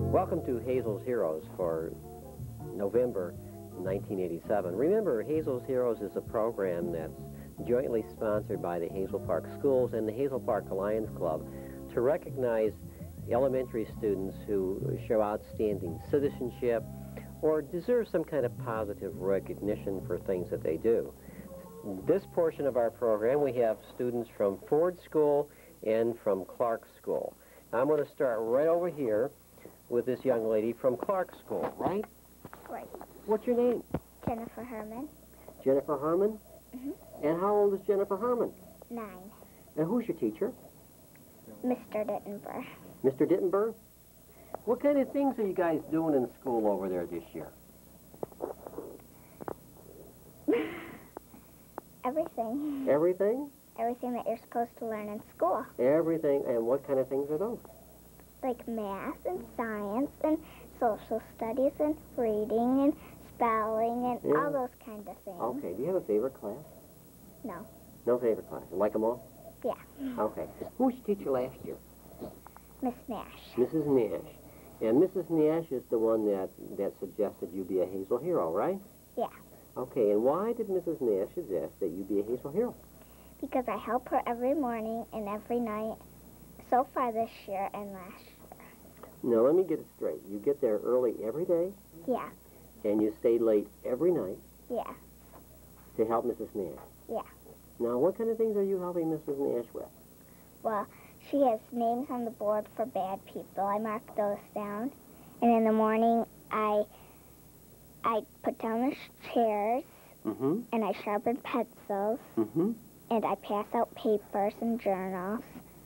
Welcome to Hazel's Heroes for November 1987. Remember, Hazel's Heroes is a program that's jointly sponsored by the Hazel Park Schools and the Hazel Park Alliance Club to recognize elementary students who show outstanding citizenship or deserve some kind of positive recognition for things that they do. This portion of our program, we have students from Ford School and from Clark School. I'm going to start right over here with this young lady from Clark School, right? Right. What's your name? Jennifer Herman. Jennifer Herman? Mm-hmm. And how old is Jennifer Herman? 9. And who's your teacher? Mr. Dittenberg. Mr. Dittenberg? What kind of things are you guys doing in school over there this year? Everything. Everything? Everything that you're supposed to learn in school. Everything. And what kind of things are those? Like math and science and social studies and reading and spelling and all those kind of things. Okay. Do you have a favorite class? No. No favorite class. You like them all? Yeah. Okay. Who was your teacher last year? Miss Nash. Mrs. Nash. And Mrs. Nash is the one that suggested you be a Hazel hero, right? Yeah. Okay, and why did Mrs. Nash suggest that you be a Hazel hero? Because I help her every morning and every night so far this year and last year. Now, let me get it straight. You get there early every day? Yeah. And you stay late every night? Yeah. To help Mrs. Nash? Yeah. Now, what kind of things are you helping Mrs. Nash with? Well, she has names on the board for bad people. I mark those down. And in the morning, I put down the chairs, and I sharpen pencils, and I pass out papers and journals,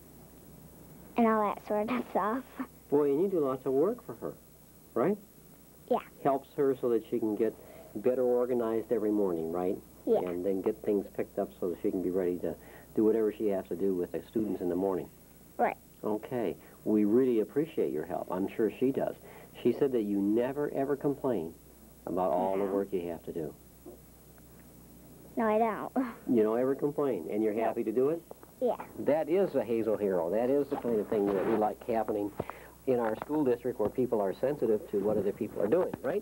and all that sort of stuff. Boy, and you do lots of work for her, right? Yeah. Helps her so that she can get better organized every morning, right? Yeah. And then get things picked up so that she can be ready to do whatever she has to do with the students in the morning. Right. Okay. We really appreciate your help. I'm sure she does. She said that you never, ever complain about all the work you have to do. No, I don't. You don't ever complain, and you're happy to do it? Yeah. That is a Hazel hero. That is the kind of thing that we like happening in our school district where people are sensitive to what other people are doing, right?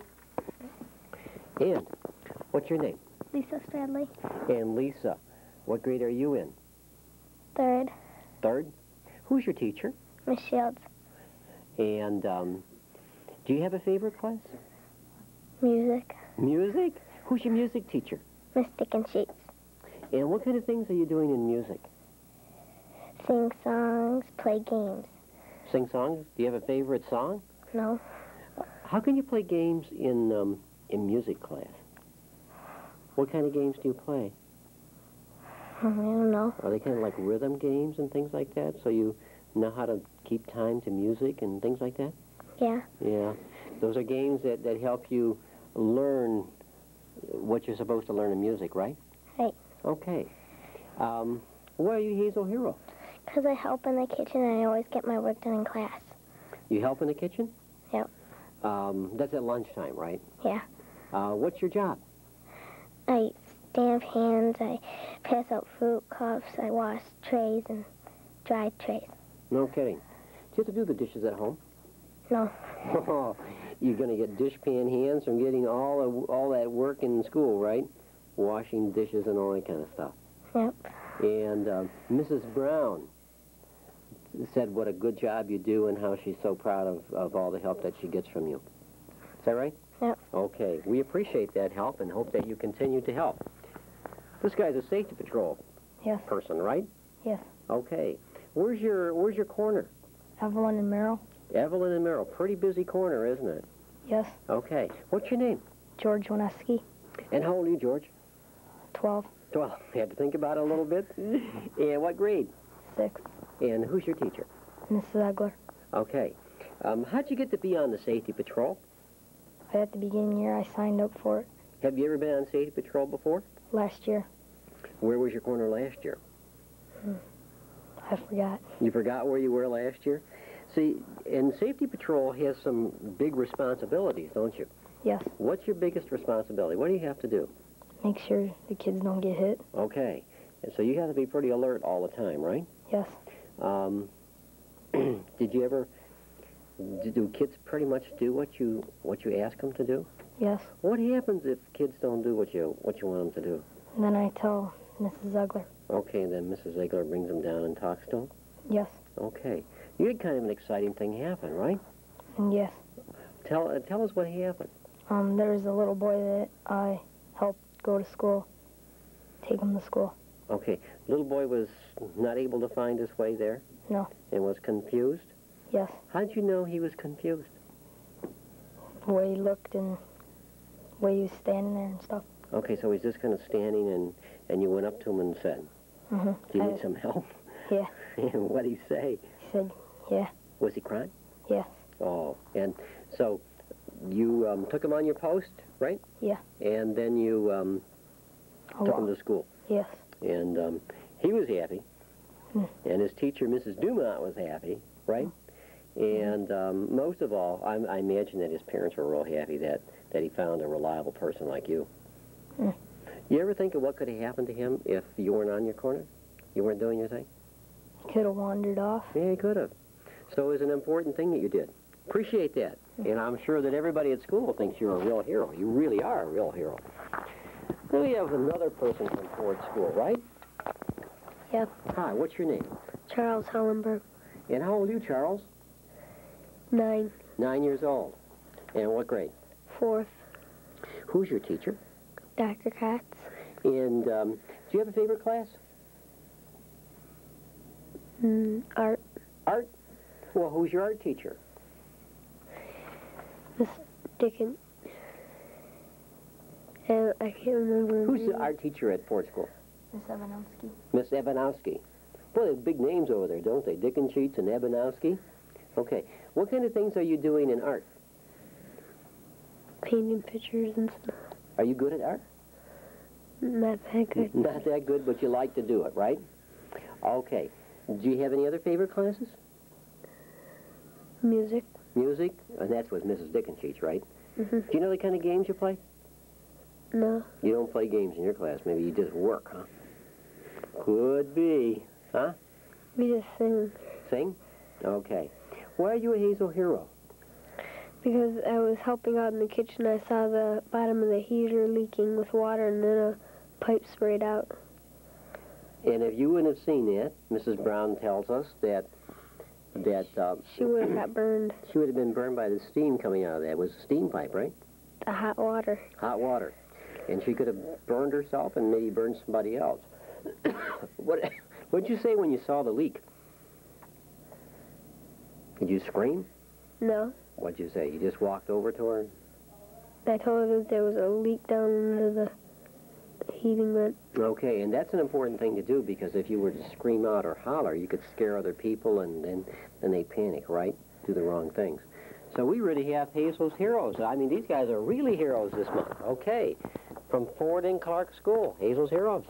And what's your name? Lisa Stradley. And Lisa, what grade are you in? 3rd. 3rd? Who's your teacher? Miss Shields. And do you have a favorite class? Music. Music? Who's your music teacher? Miss Dickens Sheets. And what kind of things are you doing in music? Sing songs, play games. Sing songs? Do you have a favorite song? No. How can you play games in music class? What kind of games do you play? I don't know. Are they kind of like rhythm games and things like that, so you know how to keep time to music and things like that? Yeah. Yeah. Those are games that help you learn what you're supposed to learn in music, right? Right. Okay. Why are you Hazel Hero? Because I help in the kitchen and I always get my work done in class. You help in the kitchen? Yep. That's at lunchtime, right? Yeah. What's your job? I stamp hands, I pass out fruit cups, I wash trays and dry trays. No kidding. Do you have to do the dishes at home? No. Oh, you're going to get dishpan hands from getting all that work in school, right? Washing dishes and all that kind of stuff. Yep. And Mrs. Brown said what a good job you do and how she's so proud of all the help that she gets from you. Is that right? Yep. Okay. We appreciate that help and hope that you continue to help. This guy's a safety patrol person, right? Yes. Okay. Where's your corner? Evelyn and Merrill. Evelyn and Merrill. Pretty busy corner, isn't it? Yes. Okay. What's your name? George Wineski. And how old are you, George? 12. 12. You had to think about it a little bit. And what grade? 6. And who's your teacher? Mrs. Egler. Okay. How'd you get to be on the safety patrol? At the beginning of the year, I signed up for it. Have you ever been on safety patrol before? Last year. Where was your corner last year? I forgot. You forgot where you were last year? See, and safety patrol has some big responsibilities, don't you? Yes. What's your biggest responsibility? What do you have to do? Make sure the kids don't get hit. Okay. And so you have to be pretty alert all the time, right? Yes. Did you ever Do kids pretty much do what you ask them to do? Yes. What happens if kids don't do what you want them to do? And then I tell Mrs. Ziegler. Okay, then Mrs. Ziegler brings them down and talks to them? Yes. Okay. You had kind of an exciting thing happen, right? Yes. Tell us what happened. There was a little boy that I helped go to school, take him to school. Okay. Little boy was not able to find his way there? No. And was confused? Yes. How did you know he was confused? The way he looked and the way he was standing there and stuff. Okay, so he's just kind of standing and you went up to him and said, Mm-hmm. do you need some help? Yeah. And what did he say? He said, yeah. Was he crying? Yes. Oh, and so you took him on your post, right? Yeah. And then you took him to school. Yes. And he was happy. And his teacher, Mrs. Dumont, was happy, right? And most of all, I imagine that his parents were real happy that he found a reliable person like you. You ever think of what could have happened to him if you weren't on your corner? You weren't doing your thing? Could have wandered off. Yeah, he could have. So it was an important thing that you did. Appreciate that. And I'm sure that everybody at school thinks you're a real hero. You really are a real hero. Then we have another person from Ford School, right? Yep. Hi, what's your name? Charles Hellenberg. And how old are you, Charles? 9. 9 years old. And what grade? 4th. Who's your teacher? Dr. Katz. And do you have a favorite class? Art. Art? Well, who's your art teacher? Miss Dickens. And I can't remember her Who's name. the art teacher at Ford School? Miss Evanowski. Miss Evanowski. Boy, they have big names over there, don't they? Dickensheets and Evanowski. Okay. What kind of things are you doing in art? Painting pictures and stuff. Are you good at art? Not that good. Not that good, but you like to do it, right? Okay. Do you have any other favorite classes? Music. Music? And that's with Mrs. Dickensheets, right? Mm-hmm. Do you know the kind of games you play? No. You don't play games in your class. Maybe you just work, huh? Could be. Huh? We just sing. Sing? Okay. Why are you a Hazel hero? Because I was helping out in the kitchen, I saw the bottom of the heater leaking with water and then a pipe sprayed out. And if you wouldn't have seen that, Mrs. Brown tells us that She would have got burned. she would have been burned by the steam coming out of that. It was a steam pipe, right? The hot water. Hot water. And she could have burned herself and maybe burned somebody else. What'd you say when you saw the leak? Did you scream? No. What'd you say? You just walked over to her? I told her that there was a leak down under the heating vent. Okay, and that's an important thing to do because if you were to scream out or holler, you could scare other people and then they panic, right? Do the wrong things. So we really have Hazel's heroes. I mean, these guys are really heroes this month. Okay, from Ford and Clark School, Hazel's heroes.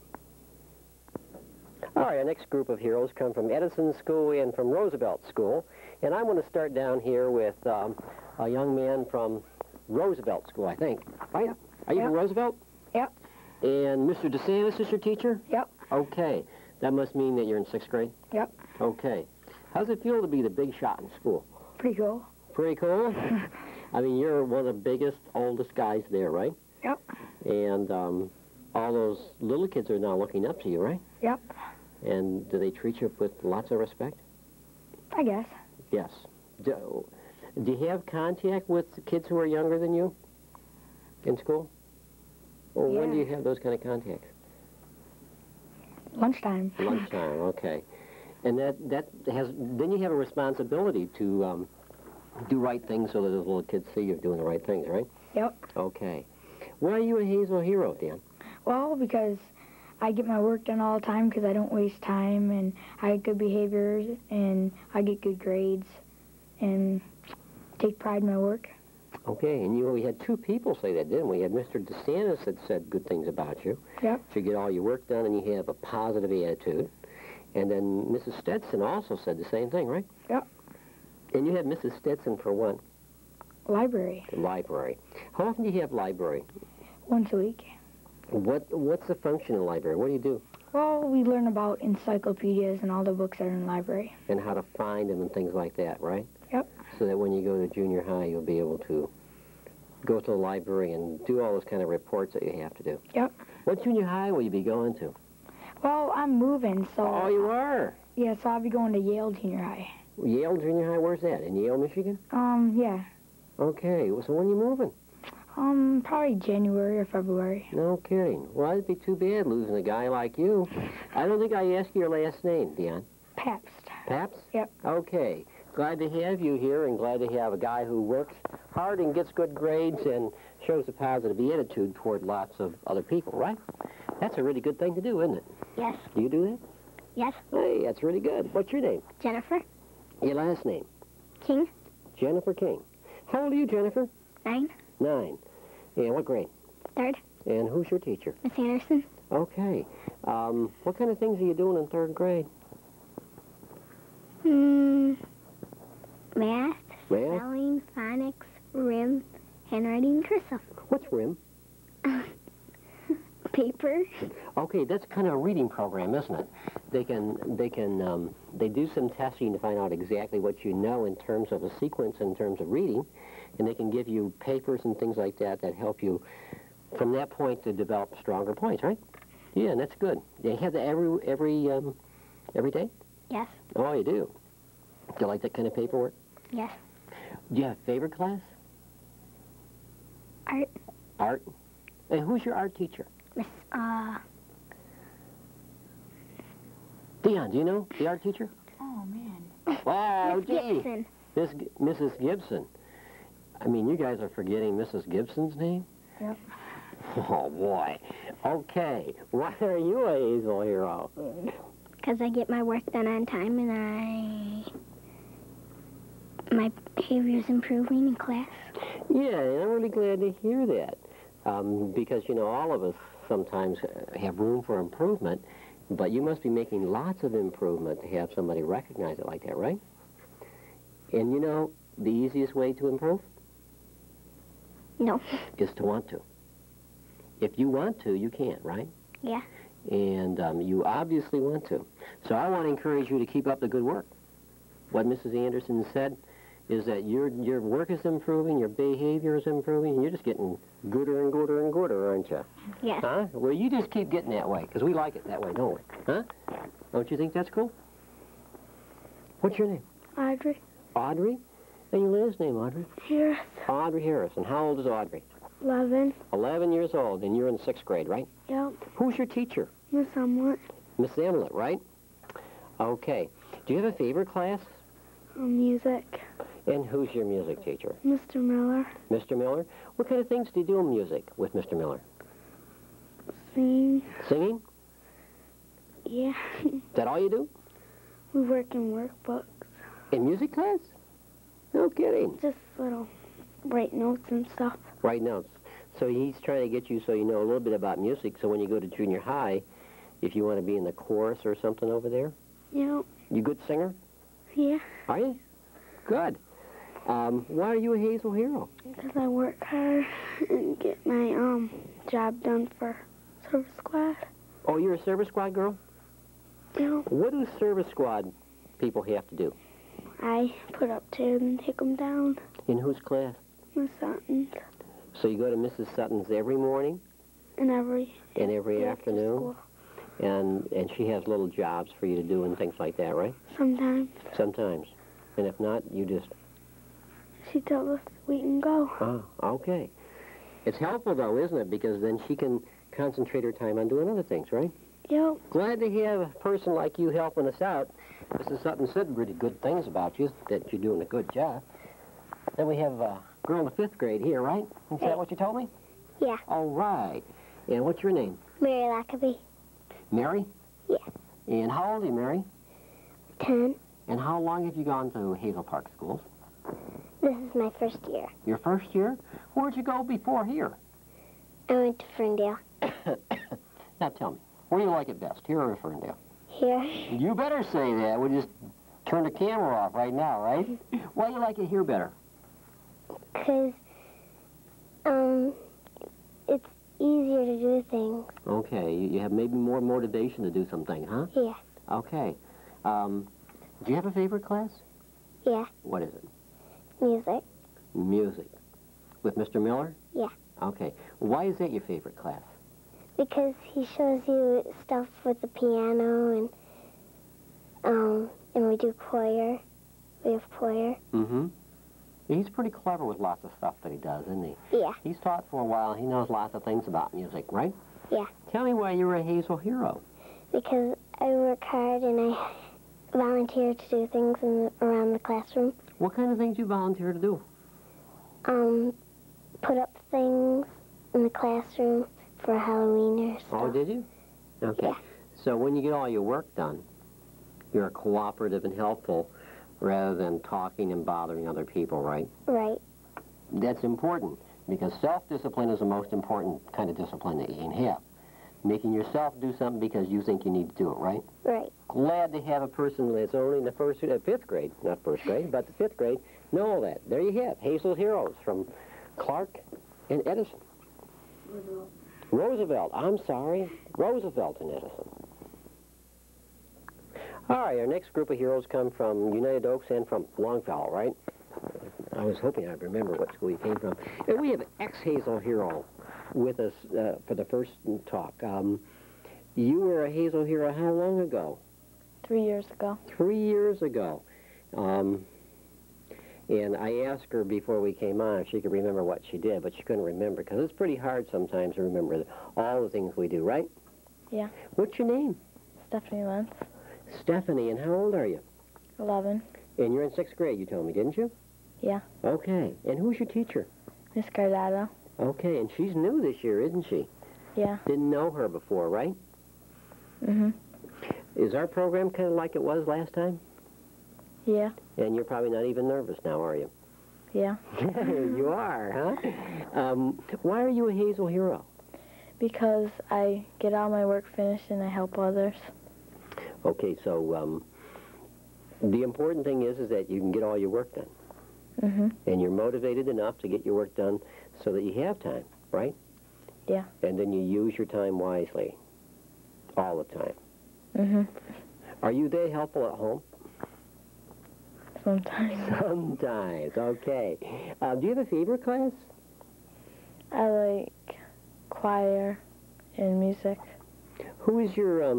All right, our next group of heroes come from Edison School and from Roosevelt School. And I want to start down here with a young man from Roosevelt School, I think. Right? Are you from Roosevelt? Yep. And Mr. DeSantis is your teacher? Yep. Okay. That must mean that you're in 6th grade? Yep. Okay. How does it feel to be the big shot in school? Pretty cool. Pretty cool? I mean, you're one of the biggest, oldest guys there, right? Yep. And all those little kids are now looking up to you, right? Yep. And do they treat you with lots of respect? I guess. Yes. Do you have contact with kids who are younger than you in school? Or when do you have those kind of contacts? Lunchtime. Lunchtime, okay. And that has, then you have a responsibility to do right things so that those little kids see you're doing the right things, right? Yep. Okay. Why are you a Hazel hero, Dan? Well, because I get my work done all the time because I don't waste time and I have good behaviors and I get good grades and take pride in my work. Okay, and we had two people say that, didn't we? We had Mr. DeSantis that said good things about you. Yep. So you get all your work done and you have a positive attitude. And then Mrs. Stetson also said the same thing, right? Yep. And you have Mrs. Stetson for what? Library. Library. How often do you have library? Once a week. What's the function in the library? What do you do? Well, we learn about encyclopedias and all the books that are in the library. And how to find them and things like that, right? Yep. so that when you go to junior high, you'll be able to go to the library and do all those kind of reports that you have to do. Yep. What junior high will you be going to? Well, I'm moving, so... Oh, you are? Yeah, so I'll be going to Yale Junior High. Yale Junior High, where's that? In Yale, Michigan? Yeah. Okay, so when are you moving? Probably January or February. No kidding. Well, it'd be too bad losing a guy like you. I don't think I asked you your last name, Dion. Pabst. Pabst? Yep. Okay. Glad to have you here and glad to have a guy who works hard and gets good grades and shows a positive attitude toward lots of other people, right? That's a really good thing to do, isn't it? Yes. Do you do that? Yes. Hey, that's really good. What's your name? Jennifer Your last name? King, Jennifer King. How old are you, Jennifer? 9, 9. And what grade? 3rd, And who's your teacher? Miss Anderson. Okay. What kind of things are you doing in 3rd grade? Math, Math? spelling, phonics, rim, handwriting, cursive. What's RIM? Paper. Okay, that's kind of a reading program, isn't it? They do some testing to find out exactly what you know in terms of a sequence, in terms of reading, and they can give you papers and things like that that help you from that point to develop stronger points, right? Yeah, and that's good. They have that every day? Yes. Oh, you do? Do you like that kind of paperwork? Yes. Do you have a favorite class? Art. Art? And who's your art teacher? Miss, Dion, do you know the art teacher? Oh, man. Oh, Miss gee. Gibson. Mrs. Gibson. I mean, you guys are forgetting Mrs. Gibson's name? Yep. Oh, boy. Okay. Why are you a Hazel hero? Because I get my work done on time and my behavior's improving in class. Yeah, and I'm really glad to hear that. Because, you know, all of us sometimes have room for improvement, but you must be making lots of improvement to have somebody recognize it like that, right? And, you know, the easiest way to improve No. is to want to. If you want to, you can, right? Yeah. And you obviously want to. So I want to encourage you to keep up the good work. What Mrs. Anderson said is that your work is improving, your behavior is improving, and you're just getting gooder and gooder and gooder, aren't you? Yes. Huh? Well, you just keep getting that way, because we like it that way, don't we? Huh? Don't you think that's cool? What's your name? Audrey. Audrey? And your last name, Audrey? Harris. Audrey Harris. And how old is Audrey? 11. 11 years old, and you're in 6th grade, right? Yep. Who's your teacher? Miss Omelet. Miss Amulet, right? Okay. Do you have a favorite class? Music. And who's your music teacher? Mr. Miller. Mr. Miller? What kind of things do you do in music with Mr. Miller? Sing. Singing? Yeah. Is that all you do? We work in workbooks. In music class? No kidding. Just little write notes and stuff. Write notes. So he's trying to get you so you know a little bit about music, so when you go to junior high, if you want to be in the chorus or something over there. Yep. You a good singer? Yeah. Are you? Good. Why are you a Hazel hero? Because I work hard and get my job done for service squad. Oh, you're a service squad girl? Yep. What do service squad people have to do? I put up chairs and take them down. In whose class? Miss Sutton's. So you go to Mrs. Sutton's every morning And every and after afternoon? school. And she has little jobs for you to do and things like that, right? Sometimes. Sometimes. And if not, you just... She tells us we can go. Oh, okay. It's helpful, though, isn't it? Because then she can concentrate her time on doing other things, right? Yep. Glad to have a person like you helping us out. Mrs. Sutton said really good things about you, that you're doing a good job. Then we have a girl in the 5th grade here, right? Is that what you told me? Yeah. All right. And what's your name? Mary Lockerbie. Mary? Yeah. And how old are you, Mary? 10. And how long have you gone to Hazel Park schools? This is my first year. Your first year? Where'd you go before here? I went to Ferndale. Now tell me, where do you like it best, here or Ferndale? Here. You better say that. We'll just turn the camera off right now, right? Why do you like it here better? Because, it's easier to do things. Okay, you have maybe more motivation to do something, huh? Yeah. Okay. Do you have a favorite class? Yeah. What is it? Music. Music. With Mr. Miller? Yeah. Okay. Why is that your favorite class? Because he shows you stuff with the piano and we do choir. We have choir. Mm-hmm. He's pretty clever with lots of stuff that he does, isn't he? Yeah. He's taught for a while. He knows lots of things about music, right? Yeah. Tell me why you were a Hazel hero. Because I work hard and I volunteer to do things around the classroom. What kind of things you volunteer to do? Put up things in the classroom for Halloween or stuff. Oh, did you? Okay. Yeah. So when you get all your work done, you're cooperative and helpful rather than talking and bothering other people, right? Right. That's important because self-discipline is the most important kind of discipline that you can have. Making yourself do something because you think you need to do it, right? Right. Glad to have a person that's only in the fifth grade, not first grade, but the fifth grade, know all that. There you have Hazel heroes from Clark and Edison. Roosevelt, I'm sorry, Roosevelt and Edison. All right, our next group of heroes come from United Oaks and from Longfellow, right? I was hoping I'd remember what school you came from. And we have an ex-Hazel hero with us for the first talk. You were a Hazel hero how long ago? 3 years ago. 3 years ago. And I asked her before we came on if she could remember what she did, but she couldn't remember because it's pretty hard sometimes to remember all the things we do, right? Yeah. What's your name? Stephanie Lentz, Stephanie, and how old are you? 11. And you're in 6th grade, you told me, didn't you? Yeah. Okay. And who's your teacher? Miss Cardado. Okay, and she's new this year, isn't she? Yeah. Didn't know her before, right? Mm-hmm. Is our program kind of like it was last time? Yeah. And you're probably not even nervous now, are you? Yeah. You are, huh? Why are you a Hazel hero? Because I get all my work finished and I help others. Okay, so the important thing is that you can get all your work done. Mm-hmm. And you're motivated enough to get your work done so that you have time, right? Yeah. And then you use your time wisely all the time. Mm-hmm. Are you that helpful at home? Sometimes. Sometimes, okay. Do you have a favorite class? I like choir and music. Who's your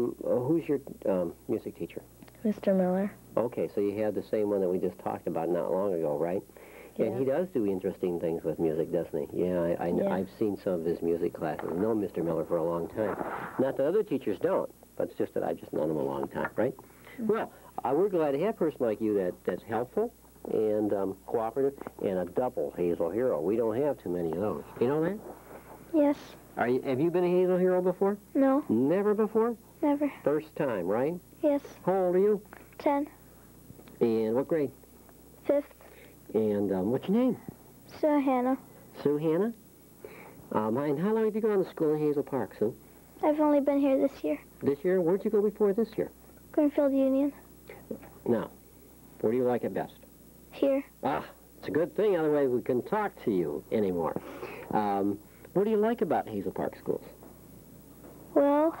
music teacher? Mr. Miller. Okay, so you have the same one that we just talked about not long ago, right? Yeah. And he does do interesting things with music, doesn't he? Yeah, Yeah. I've seen some of his music classes. I've known Mr. Miller for a long time. Not that other teachers don't, but it's just that I've just known him a long time, right? Mm-hmm. Well, we're glad to have a person like you that's helpful and cooperative and a double Hazel hero. We don't have too many of those. You know that? Yes. Have you been a Hazel hero before? No. Never before? Never. First time, right? Yes. How old are you? 10. And what grade? 5th. And what's your name? So Hannah. Sue Hannah? And how long have you gone to school in Hazel Park, Sue? I've only been here this year. This year? Where'd you go before this year? Greenfield Union. Now, where do you like it best? Here. Ah, it's a good thing, otherwise we couldn't talk to you anymore. What do you like about Hazel Park schools? Well,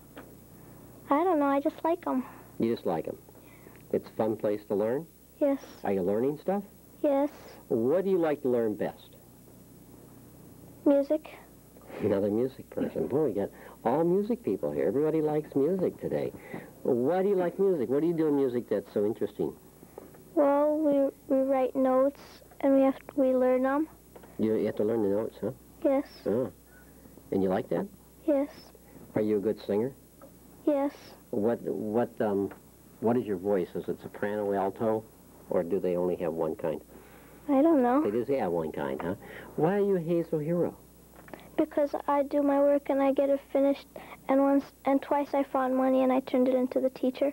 I don't know. I just like them. You just like them. It's a fun place to learn? Yes. Are you learning stuff? Yes. What do you like to learn best? Music. Another music person. Boy, we got all music people here. Everybody likes music today. Why do you like music? What do you do in music that's so interesting? Well, we write notes and we learn them. You have to learn the notes, huh? Yes. Oh. And you like that? Yes. Are you a good singer? Yes. What is your voice? Is it soprano, alto, or do they only have one kind? I don't know. They just have one kind, huh? Why are you a Hazel hero? Because I do my work and I get it finished, and twice I found money and I turned it into the teacher.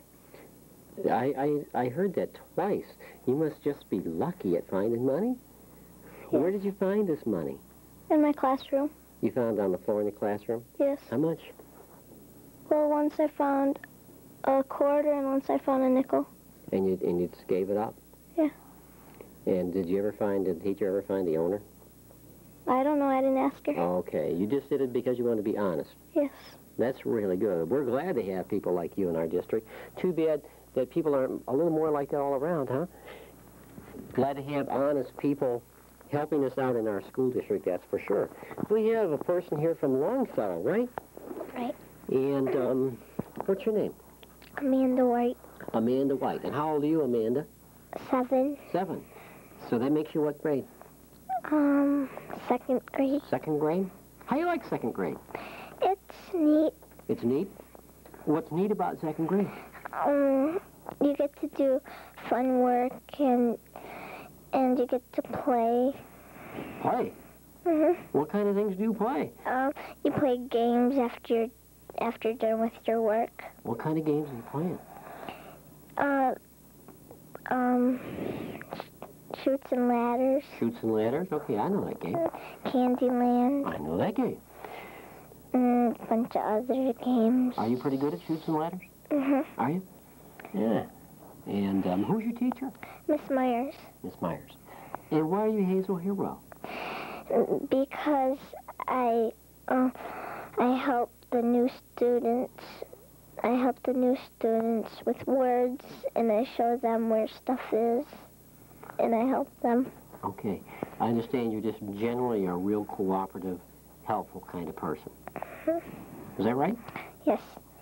I heard that twice. You must just be lucky at finding money. Yes. Where did you find this money? In my classroom. You found it on the floor in the classroom? Yes. How much? Well, once I found a quarter and once I found a nickel. And you just gave it up? Yeah. And did the teacher ever find the owner? I don't know. I didn't ask her. Okay. You just did it because you want to be honest. Yes. That's really good. We're glad to have people like you in our district. Too bad that people aren't a little more like that all around, huh? Glad to have honest people helping us out in our school district, that's for sure. We have a person here from Longfellow, right? Right. And what's your name? Amanda White. Amanda White. And how old are you, Amanda? 7. 7. So that makes you what grade? 2nd grade. 2nd grade? How you like 2nd grade? It's neat. It's neat? What's neat about 2nd grade? You get to do fun work and you get to play. Play? Mhm. What kind of things do you play? You play games after you're done with your work. What kind of games are you playing? Shoots and ladders. Shoots and ladders? Okay, I know that game. Candyland. I know that game. And a bunch of other games. Are you pretty good at shoots and ladders? Mhm. Are you? Yeah. And who's your teacher? Miss Myers. Miss Myers. And why are you Hazel Hero? Because I help the new students. I help the new students with words, and I show them where stuff is, and I help them. Okay. I understand you're just generally a real cooperative, helpful kind of person. Is that right? Yes.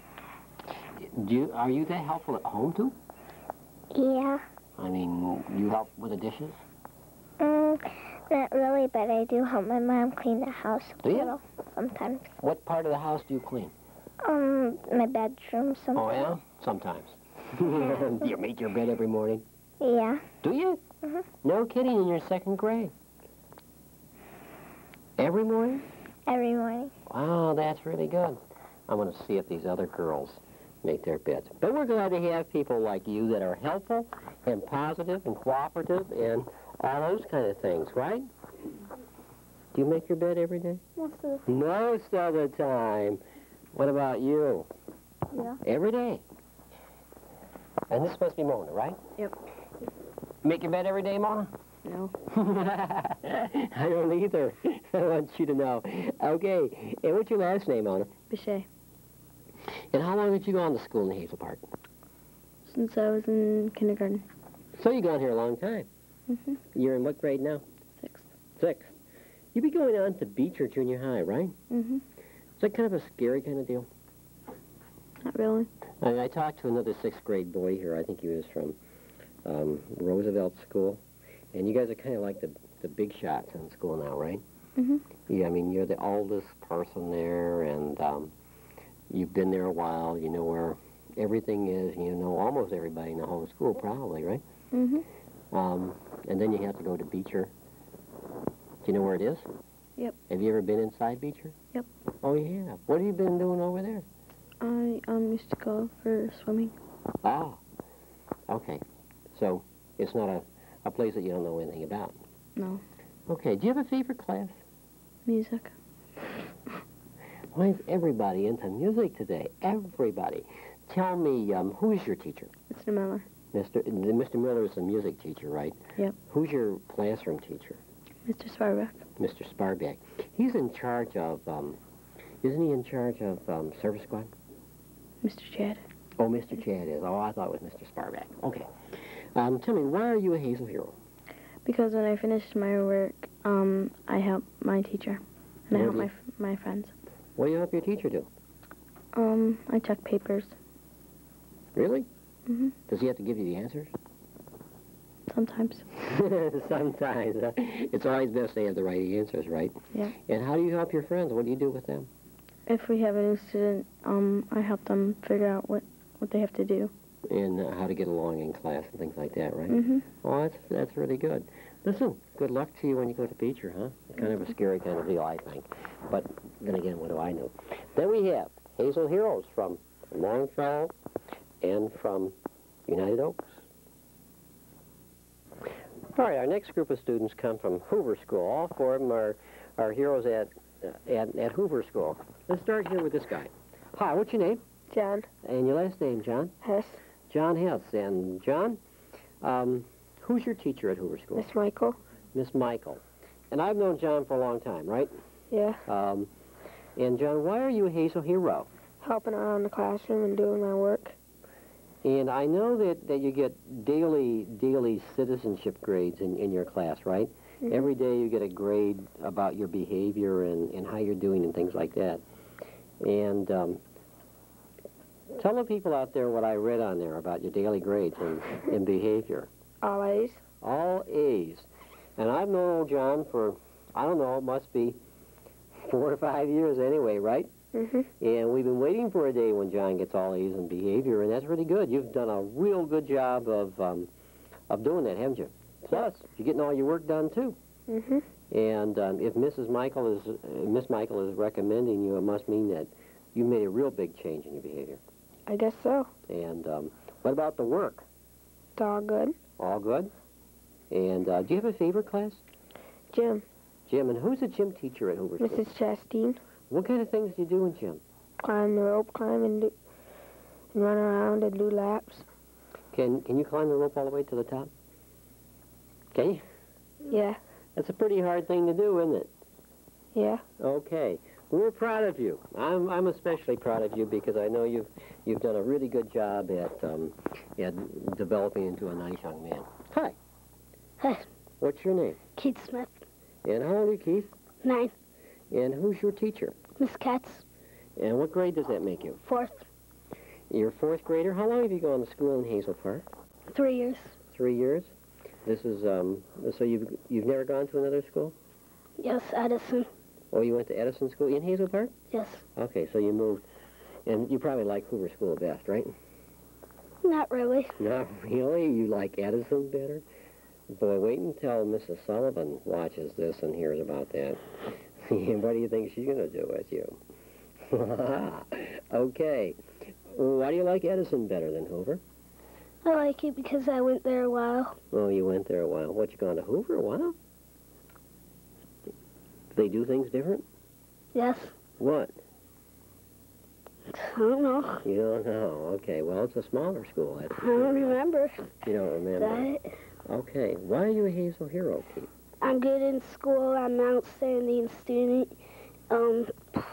Are you that helpful at home, too? Yeah. I mean, you help with the dishes? Not really, but I do help my mom clean the house a Do you? little sometimes. What part of the house do you clean? My bedroom sometimes. Oh, yeah? Sometimes. Do you make your bed every morning? Yeah. Do you? Mhm. No kidding, in your 2nd grade? Every morning? Every morning. Wow, that's really good. I want to see if these other girls make their beds. But we're glad to have people like you that are helpful and positive and cooperative and all those kind of things, right? Do you make your bed every day? Most of Most of the time. What about you? Yeah. Every day. And this must be Mona, right? Yep. Make your bed every day, Mona? No. I don't either. I want you to know. Okay. And what's your last name, Mona? Bichet. And how long did you go on to school in Hazel Park? Since I was in kindergarten. So you've gone here a long time. Mhm. You're in what grade now? 6th. 6th. You'd be going on to Beecher Junior High, right? Mhm. Is that kind of a scary kind of deal? Not really. I talked to another 6th grade boy here. I think he was from Roosevelt School. And you guys are kind of like the big shots in school now, right? Mhm. Yeah, I mean, you're the oldest person there, and you've been there a while. You know where everything is. You know almost everybody in the whole school, probably, right? Mhm. And then you have to go to Beecher. Do you know where it is? Yep. Have you ever been inside Beecher? Yep. Oh, yeah. What have you been doing over there? I used to go for swimming. Ah, okay. So it's not a place that you don't know anything about. No. Okay. Do you have a favorite class? Music. Why is everybody into music today? Everybody. Tell me, who's your teacher? Mr. Miller. Mr. Miller is a music teacher, right? Yep. Who's your classroom teacher? Mr. Sparbeck. Mr. Sparbeck. He's in charge of, isn't he in charge of service squad? Mr. Chad. Oh, Mr. Chad is. Oh, I thought it was Mr. Sparbeck. Okay. Tell me, why are you a Hazel Hero? Because when I finished my work, I helped my teacher. And I What helped do my friends. What do you help your teacher do? I check papers. Really? Mhm. Does he have to give you the answers? Sometimes. Sometimes. It's always best they have the right answers, right? Yeah. And how do you help your friends? What do you do with them? If we have a new student, I help them figure out what they have to do. And how to get along in class and things like that, right? Mhm. Oh, that's really good. Listen, good luck to you when you go to Beecher, huh? Kind of a scary kind of deal, I think. But then again, what do I know? Then we have Hazel Heroes from Longfellow and from United Oaks. All right, our next group of students come from Hoover School. All 4 of them are heroes at Hoover School. Let's start here with this guy. Hi, what's your name? John. And your last name, John? Hess. John Hess. And John, who's your teacher at Hoover School? Miss Michael. Miss Michael. And I've known John for a long time, right? Yeah. And John, why are you a Hazel Hero? Helping around the classroom and doing my work. And I know that you get daily citizenship grades in your class, right? Mm-hmm. Every day you get a grade about your behavior and how you're doing and things like that. And tell the people out there what I read on there about your daily grades and behavior. All A's. All A's. And I've known old John for, I don't know, it must be 4 or 5 years anyway, right? Mm-hmm. And we've been waiting for a day when John gets all A's in behavior, and that's really good. You've done a real good job of doing that, haven't you? Plus, you're getting all your work done too. Mm-hmm. And if Miss Michael is recommending you, it must mean that you made a real big change in your behavior. I guess so. And what about the work? It's all good. All good. And do you have a favorite class? Gym. Gym. And who's the gym teacher at Hoover School? Mrs. Chastain. What kind of things do you do in gym? Climb the rope, and run around and do laps. Can you climb the rope all the way to the top? Can you? Yeah. That's a pretty hard thing to do, isn't it? Yeah. Okay. We're proud of you. I'm especially proud of you because I know you've done a really good job at developing into a nice young man. Hi. Hi. What's your name? Keith Smith. And how old are you, Keith? 9. And who's your teacher? Miss Katz. And what grade does that make you? 4th. You're a 4th grader. How long have you gone to school in Hazel Park? 3 years. 3 years. This is so you've never gone to another school? Yes, Edison. Oh, you went to Edison School in Hazel Park? Yes. Okay, so you moved, and you probably like Hoover School best, right? Not really. Not really? You like Edison better? Boy, wait until Mrs. Sullivan watches this and hears about that. What do you think she's going to do with you? Okay. Why do you like Edison better than Hoover? I like it because I went there a while. Oh, you went there a while. What, you gone to Hoover a while? Do they do things different? Yes. What? I don't know. You don't know. Okay, well, it's a smaller school. That's I don't remember. You don't remember? That. Okay. Why are you a Hazel hero, Keith? I'm good in school. I'm an outstanding student. I'm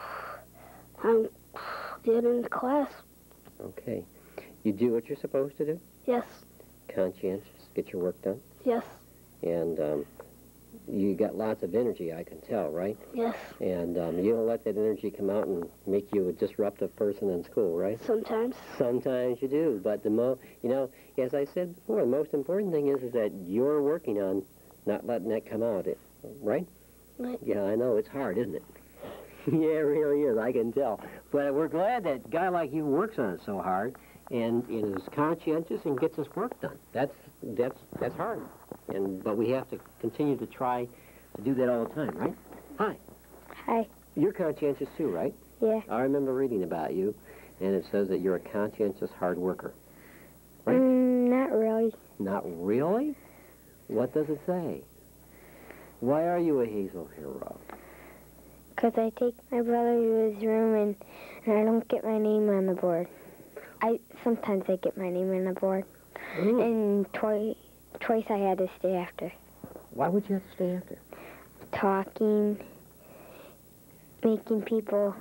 good in class. Okay. You do what you're supposed to do? Yes. Conscientious. Get your work done? Yes. And you got lots of energy, I can tell, right? Yes. And you don't let that energy come out and make you a disruptive person in school, right? Sometimes. Sometimes you do. But as I said before, the most important thing is that you're working on not letting that come out, right? Right. Yeah, I know. It's hard, isn't it? Yeah, it really is. I can tell. But we're glad that a guy like you works on it so hard and is conscientious and gets his work done. That's hard. But we have to continue to try to do that all the time, right? Hi. Hi. You're conscientious too, right? Yeah. I remember reading about you, and it says that you're a conscientious hard worker. Right? Not really. Not really? What does it say? Why are you a Hazel hero? Because I take my brother to his room and I don't get my name on the board. Sometimes I get my name on the board. And twice I had to stay after. Why would you have to stay after? Talking, making people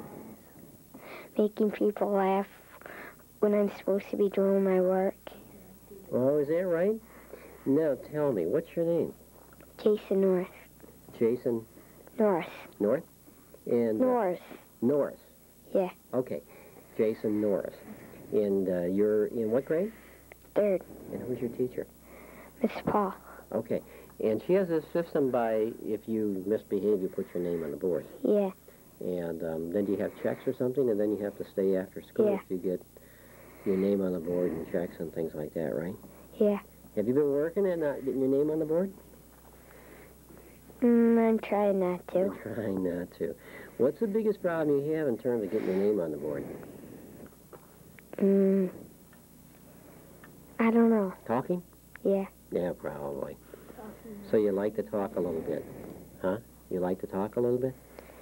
laugh when I'm supposed to be doing my work. Oh, is that right? Now tell me, what's your name? Jason North. Jason? North. North? And North. Norris. Yeah. Okay. Jason Norris. And you're in what grade? 3rd. And who's your teacher? Miss Paul. Okay. And she has a system by, if you misbehave, you put your name on the board. Yeah. And then do you have checks or something, and then you have to stay after school if you get your name on the board and checks and things like that, right? Yeah. Have you been working at not getting your name on the board? I'm trying not to. You're trying not to. What's the biggest problem you have in terms of getting your name on the board? I don't know. Talking? Yeah. Yeah, probably. So you like to talk a little bit, huh? You like to talk a little bit?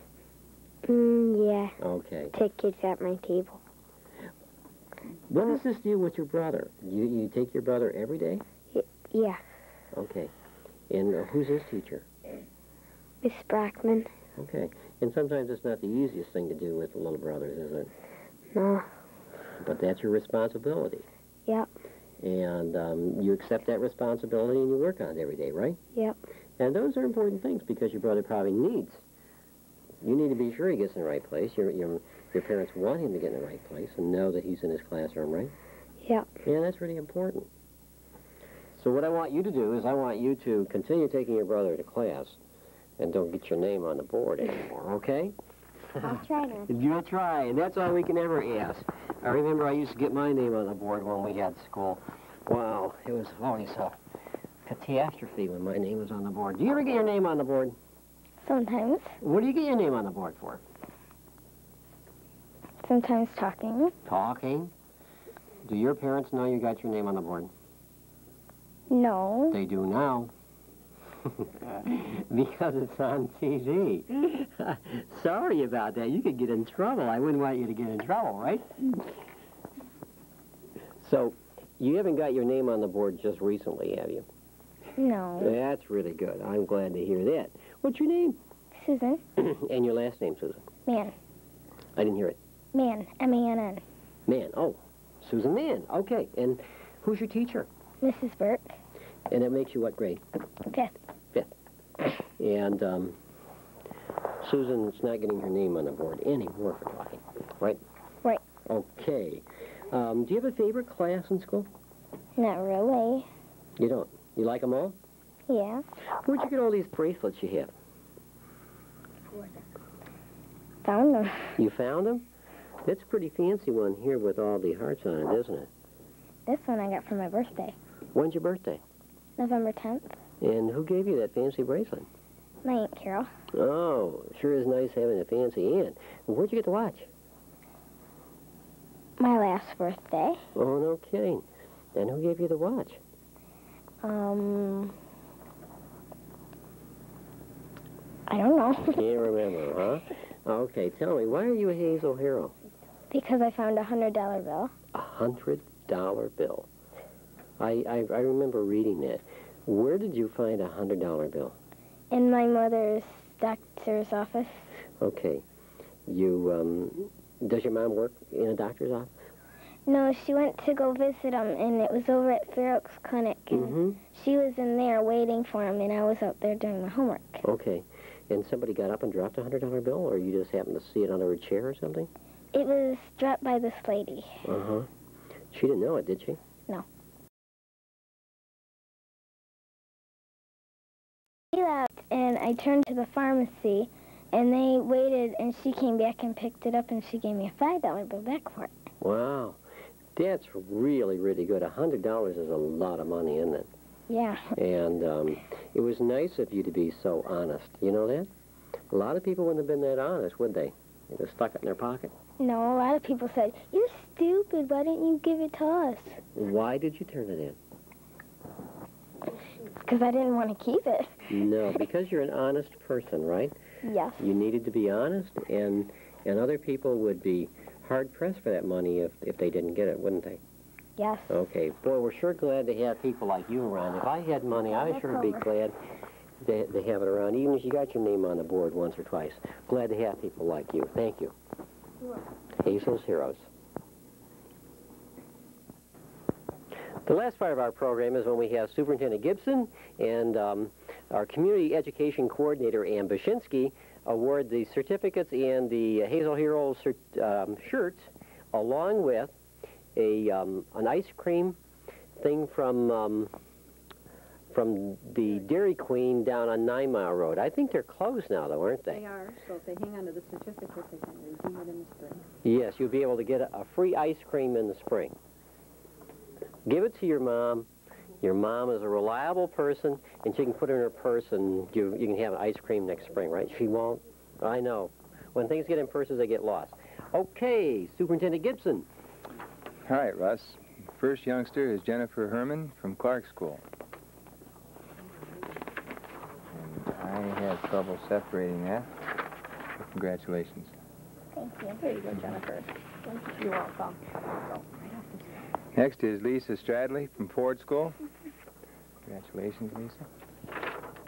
Yeah. Okay. Take kids at my table. What does this do with your brother? You take your brother every day? Yeah. Okay. And who's his teacher? Miss Brockman. Okay. And sometimes it's not the easiest thing to do with the little brothers, is it? No. But that's your responsibility. Yep. And you accept that responsibility and you work on it every day, right? Yep. And those are important things because your brother probably needs. You need to be sure he gets in the right place. Your parents want him to get in the right place and know that he's in his classroom, right? Yep. Yeah, that's really important. So what I want you to do is I want you to continue taking your brother to class and don't get your name on the board anymore, okay? I'll try to. You'll try, and that's all we can ever ask. I remember I used to get my name on the board when we had school. Wow, it was always a catastrophe when my name was on the board. Do you ever get your name on the board? Sometimes. What do you get your name on the board for? Sometimes talking. Talking? Do your parents know you got your name on the board? No. They do now. Because it's on TV. Sorry about that. You could get in trouble. I wouldn't want you to get in trouble, right? So, you haven't got your name on the board just recently, have you? No. That's really good. I'm glad to hear that. What's your name? Susan. And your last name, Susan? Mann. I didn't hear it. Mann. M-A-N-N. Mann. Oh, Susan Mann. Okay. And who's your teacher? Mrs. Burke. And that makes you what grade? 5th. And Susan's not getting her name on the board anymore for talking, right? Right. Okay. Do you have a favorite class in school? Not really. You don't? You like them all? Yeah. Where'd you get all these bracelets you have? Found them. You found them? That's a pretty fancy one here with all the hearts on it, isn't it? This one I got for my birthday. When's your birthday? November 10th. And who gave you that fancy bracelet? My Aunt Carol. Oh, sure is nice having a fancy aunt. And where'd you get the watch? My last birthday. Oh, no kidding. And who gave you the watch? I don't know. Can't remember, huh? Okay, tell me, why are you a Hazel hero? Because I found a $100 bill. $100 bill. I remember reading that. Where did you find a $100 bill? In my mother's doctor's office. Okay. You, does your mom work in a doctor's office? No, she went to go visit him, and it was over at Fair Oaks Clinic. And she was in there waiting for him, and I was out there doing my homework. Okay. And somebody got up and dropped a $100 bill, or you just happened to see it under a chair or something? It was dropped by this lady. Uh-huh. She didn't know it, did she? No. She left, and I turned to the pharmacy, and they waited, and she came back and picked it up, and she gave me a $5 bill back for it. Wow. That's really, really good. $100 is a lot of money, isn't it? Yeah. And it was nice of you to be so honest. You know that? A lot of people wouldn't have been that honest, would they? They just stuck it in their pocket. No, a lot of people said, "You're stupid. Why didn't you give it to us?" Why did you turn it in? Because I didn't want to keep it. No, because you're an honest person, right? Yes. You needed to be honest, and other people would be hard-pressed for that money if they didn't get it, wouldn't they? Yes. Okay. Boy, we're sure glad to have people like you around. If I had money, I'd sure be glad to have it around, even if you got your name on the board once or twice. Glad to have people like you. Thank you. Hazel's Heroes. The last part of our program is when we have Superintendent Gibson and our Community Education Coordinator, Ann Bashinsky, award the certificates and the Hazel Heroes shirts, along with an ice cream thing from the Dairy Queen down on 9 Mile Road. I think they're closed now, though, aren't they? They are, so if they hang on to the certificate, they can redeem it in the spring. Yes, you'll be able to get a free ice cream in the spring. Give it to your mom. Your mom is a reliable person, and she can put it in her purse, and you can have an ice cream next spring, right? She won't. I know. When things get in purses, they get lost. Okay, Superintendent Gibson. All right, Russ. First youngster is Jennifer Herman from Clark School. And I had trouble separating that. Congratulations. Thank you. There you go, Jennifer. You're welcome. Next is Lisa Stradley from Ford School. Congratulations, Lisa.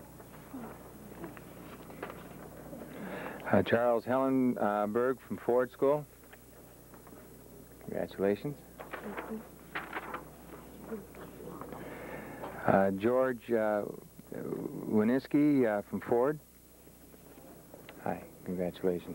Charles Hellenberg from Ford School. Congratulations. George Winiski from Ford. Hi, congratulations.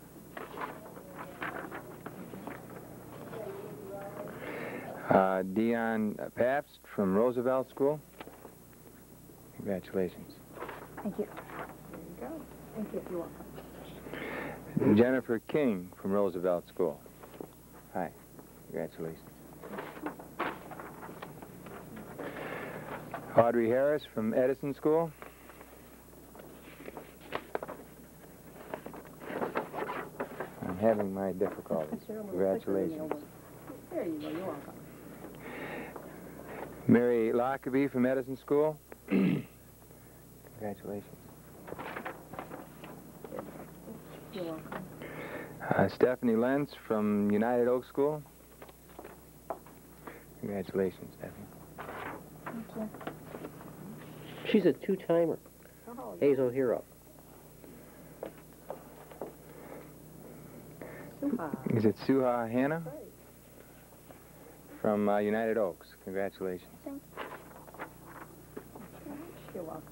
Dion Pabst from Roosevelt School. Congratulations. Thank you. There you go. Thank you. You're welcome. Jennifer King from Roosevelt School. Hi, congratulations. Audrey Harris from Edison School. I'm having my difficulties. Congratulations. There you go. You're welcome. Mary Lockerbie from Edison School. Congratulations. You're welcome. Stephanie Lentz from United Oak School. Congratulations, Stephanie. Thank you. She's a two-timer. Oh, Hazel Hero. Suha. Is it Suha Hannah Great. from United Oaks? Congratulations. You're welcome.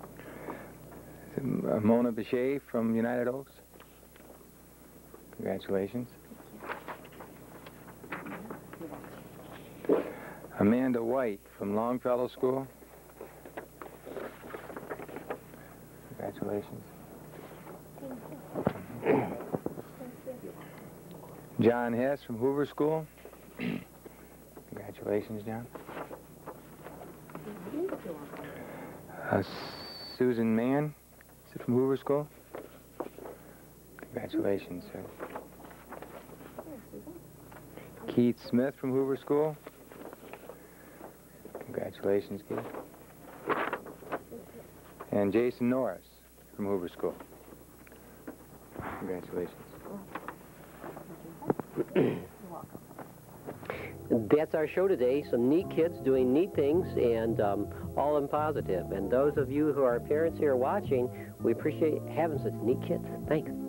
Mona Bechet from United Oaks. Congratulations. Amanda White from Longfellow School. Congratulations. John Hess from Hoover School. Congratulations, John. Susan Mann, is it from Hoover School? Congratulations, sir. Keith Smith from Hoover School. Congratulations, Keith. And Jason Norris from Hoover School. Congratulations. That's our show today. Some neat kids doing neat things, and all in positive. And those of you who are parents here watching, we appreciate having such neat kids. Thanks.